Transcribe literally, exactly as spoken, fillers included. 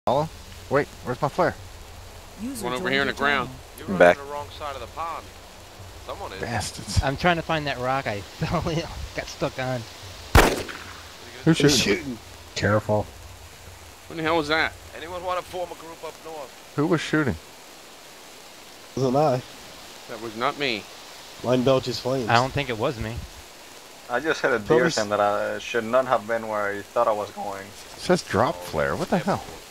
Hello? Wait, where's my flare? One over here in the ground. You're running back. On the wrong side of the pond. Someone is. Bastards. I'm trying to find that rock I fell in, got stuck on. Who's shooting? shooting? Careful. What the hell was that? Anyone want to form a group up north? Who was shooting? Wasn't I? That was not me. Mine belches flames. I don't think it was me. I just hit a deer stand that I should not have been where I thought I was going. It says drop flare. What the hell?